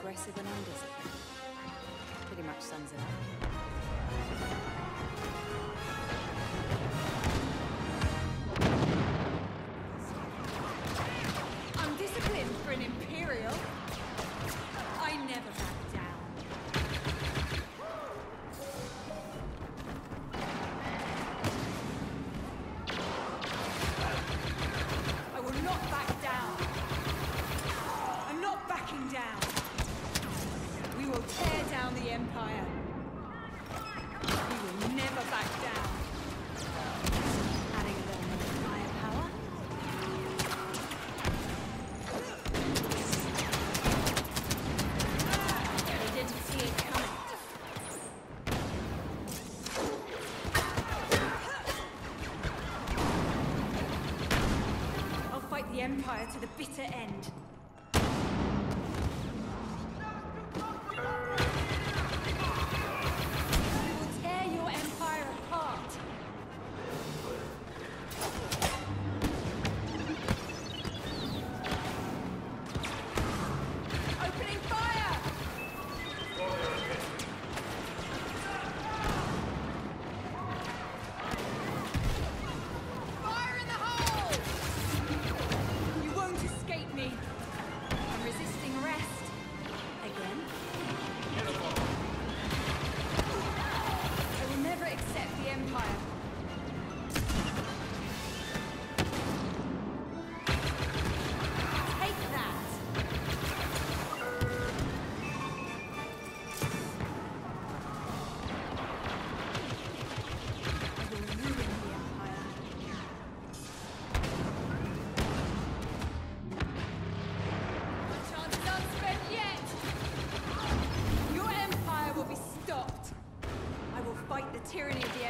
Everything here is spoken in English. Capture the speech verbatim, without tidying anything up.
aggressive and undisciplined. Pretty much sums it up. Undisciplined for an Imperial? I never back down. I will not back down. I'm not backing down. We will tear down the Empire. We will never back down. Adding a little more firepower. They didn't see it coming. I'll fight the Empire to the bitter end. Tyranny of the